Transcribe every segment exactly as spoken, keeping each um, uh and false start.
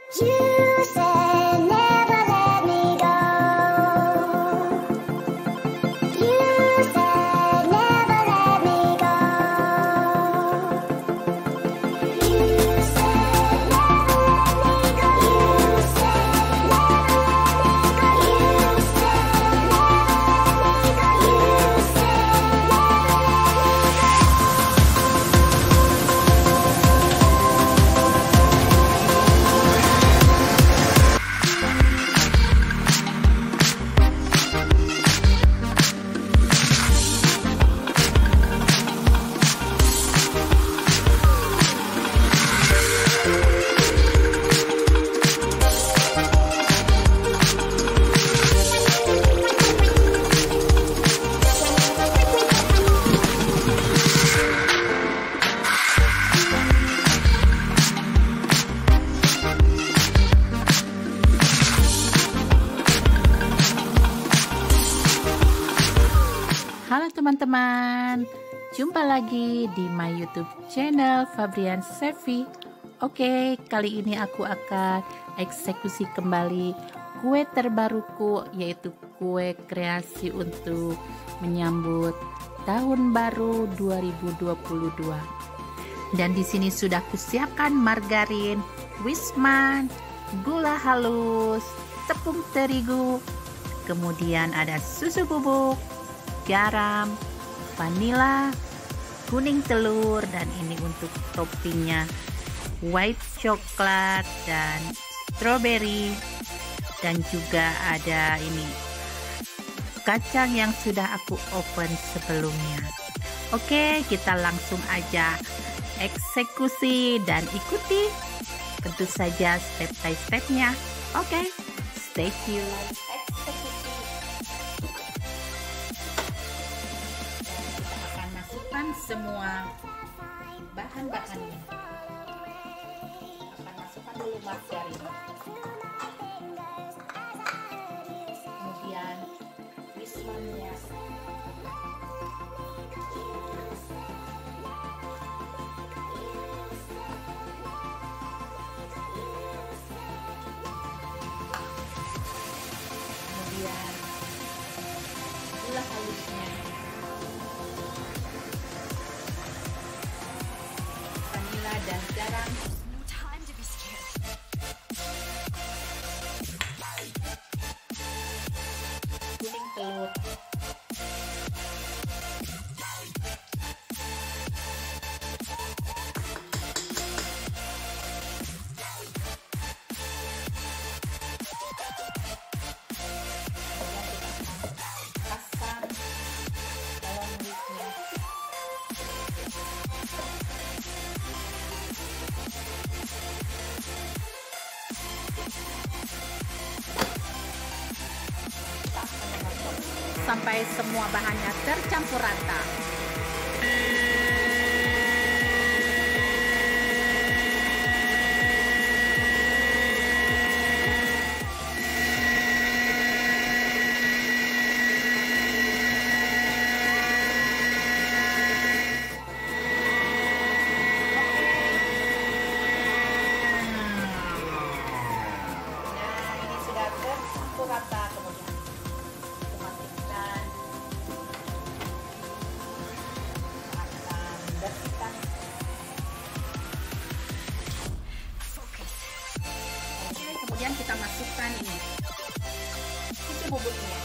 Halo teman-teman, jumpa lagi di my YouTube channel Fabrian Sevi. Oke, kali ini aku akan eksekusi kembali kue terbaruku, yaitu kue kreasi untuk menyambut tahun baru dua ribu dua puluh dua. Dan di sini sudah kusiapkan margarin, WISMAN, gula halus, tepung terigu, kemudian ada susu bubuk, garam, vanila, kuning telur, dan ini untuk toppingnya white coklat dan strawberry, dan juga ada ini kacang yang sudah aku open sebelumnya. Oke, kita langsung aja eksekusi dan ikuti tentu saja step by stepnya. Oke, stay tune. Semua bahan-bahannya akan masukkan dulu margarin, kemudian wismannya, kemudian gula halusnya, dan garam, kuning telur, asam, bawang merahnya, sampai semua bahannya tercampur rata. Nah, ini sudah tercampur rata. Kemudian kemudian kita masukkan ini susu bubuknya,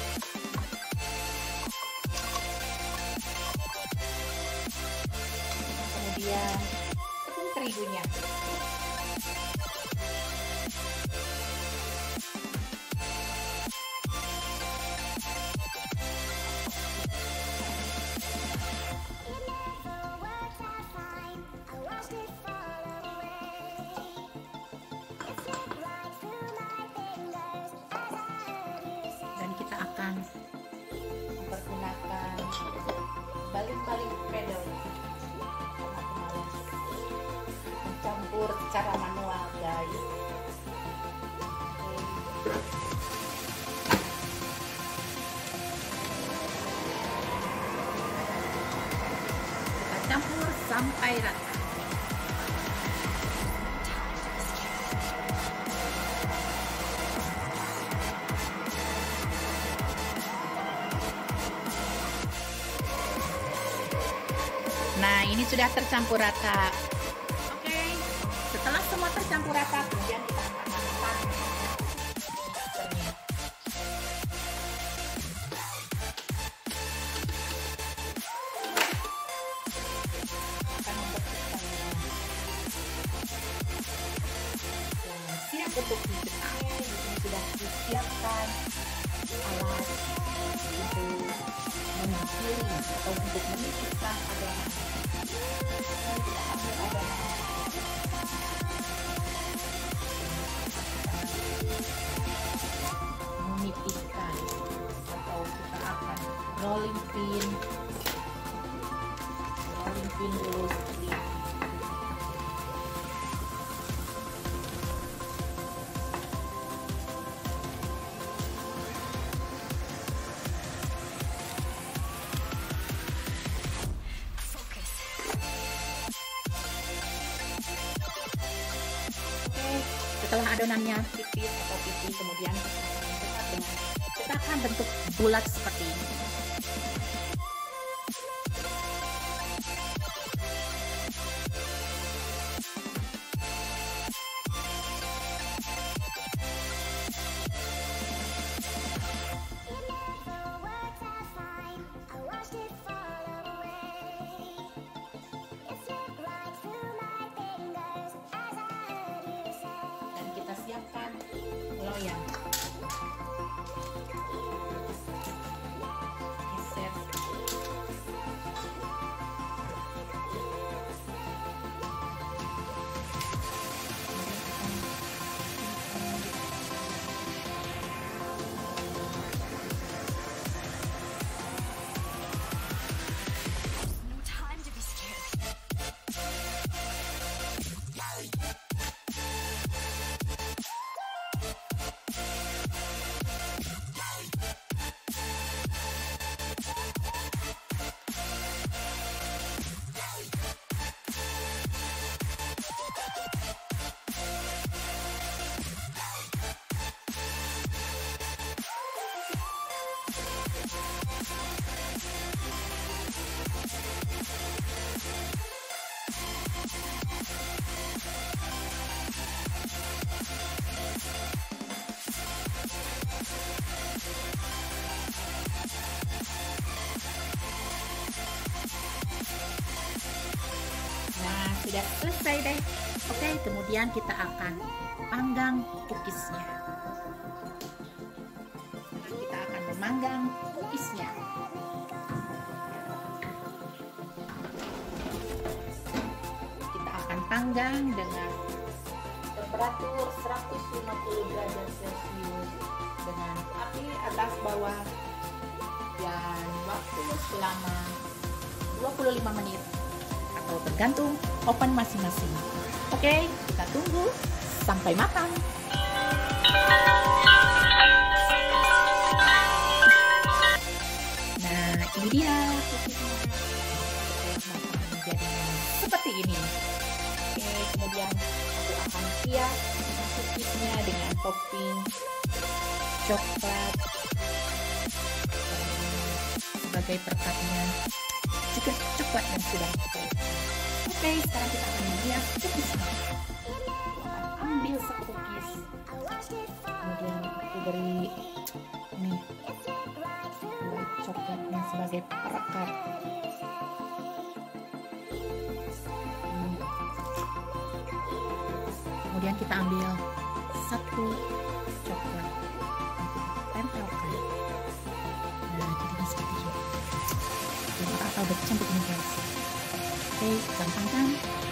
kemudian tepung terigunya, kita akan mempergunakan baling-baling pedal karena aku malas mencampur secara manual, guys. Kita campur sampai rata. ini sudah tercampur rata. Oke, setelah semua tercampur rata, kemudian kita akan masukkan mixernya. Akan membersihkannya. Yang siap untuk dicetak, di sini sudah disiapkan alat untuk menggiling atau untuk menipiskan adonan. Kita ambil adonan. Menipiskan atau kita akan rolling pin, rolling pin dulu seperti ini. Setelah adonannya tipis atau tipis, kemudian kita dengan cetakan bentuk bulat seperti ini. Siapkan loyang, geser, Nah, sudah selesai deh. Oke, kemudian kita akan panggang cookiesnya. Kita akan memanggang cookiesnya. Kita akan panggang dengan temperatur seratus lima puluh derajat Celcius dengan api atas bawah dan waktu selama dua puluh lima menit atau tergantung oven masing-masing. Oke, kita tunggu sampai matang. Nah, ini dia cookiesnya. Menjadi seperti ini. Oke, kemudian aku akan hias cookiesnya dengan topping coklat sebagai perekatnya, juga coklat yang sudah oke. Oke, sekarang kita akan menghias cookiesnya. Aku akan ambil satu cookies, kemudian aku beri ini white coklatnya sebagai perekat. Hmm. Kemudian kita ambil satu coklat untuk tempelkan. Nah, jadinya seperti ini. Jadi apa udah cantik nih guys. Oke, gampang kan?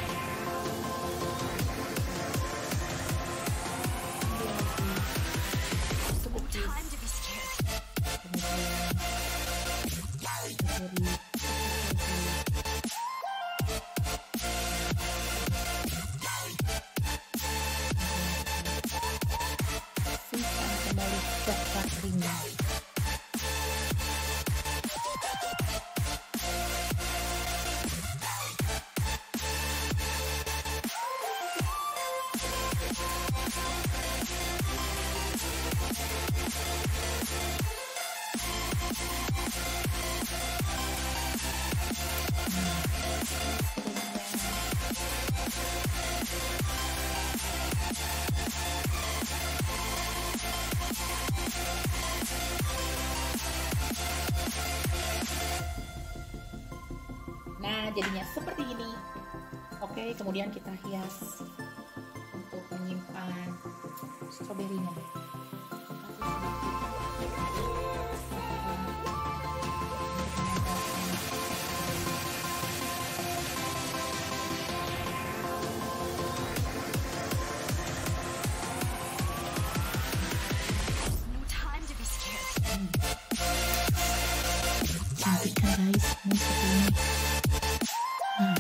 Simpan kembali coklat ringnya. Nah, jadinya seperti ini. Oke, kemudian kita hias untuk menyimpan stroberinya. Cantik kan guys, ini seperti ini. Nah.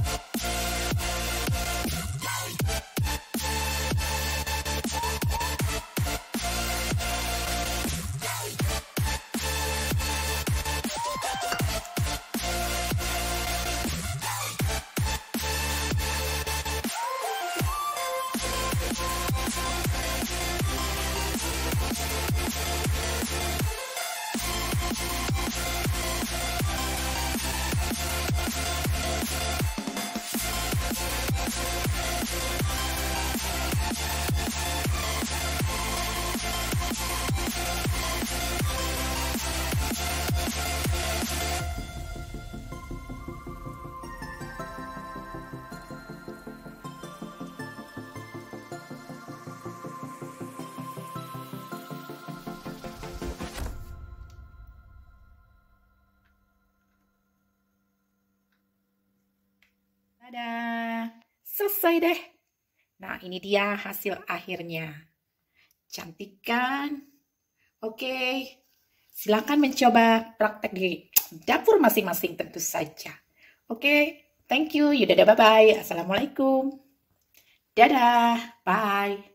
Dadah, selesai deh. Nah, ini dia hasil akhirnya. Cantik kan? Oke, silakan mencoba praktek di dapur masing-masing tentu saja. Oke, thank you. Yaudah, bye-bye. Assalamualaikum. Dadah, bye.